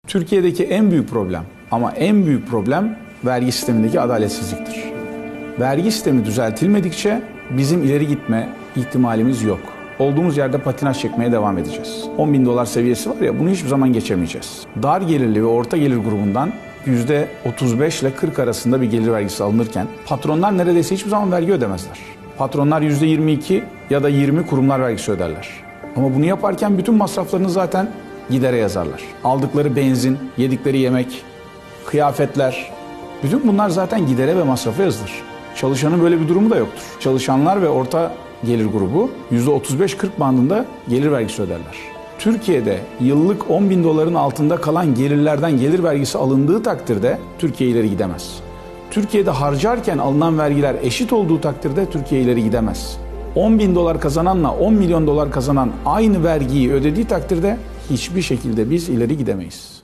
Türkiye'deki en büyük problem ama en büyük problem vergi sistemindeki adaletsizliktir. Vergi sistemi düzeltilmedikçe bizim ileri gitme ihtimalimiz yok. Olduğumuz yerde patinaj çekmeye devam edeceğiz. 10 bin dolar seviyesi var ya, bunu hiçbir zaman geçemeyeceğiz. Dar gelirli ve orta gelir grubundan %35 ile 40 arasında bir gelir vergisi alınırken patronlar neredeyse hiçbir zaman vergi ödemezler. Patronlar %22 ya da 20 kurumlar vergisi öderler. Ama bunu yaparken bütün masraflarını zaten gidere yazarlar. Aldıkları benzin, yedikleri yemek, kıyafetler, bütün bunlar zaten gidere ve masrafa yazılır. Çalışanın böyle bir durumu da yoktur. Çalışanlar ve orta gelir grubu %35-40 bandında gelir vergisi öderler. Türkiye'de yıllık 10 bin doların altında kalan gelirlerden gelir vergisi alındığı takdirde Türkiye ileri gidemez. Türkiye'de harcarken alınan vergiler eşit olduğu takdirde Türkiye ileri gidemez. 10 bin dolar kazananla 10 milyon dolar kazanan aynı vergiyi ödediği takdirde hiçbir şekilde biz ileri gidemeyiz.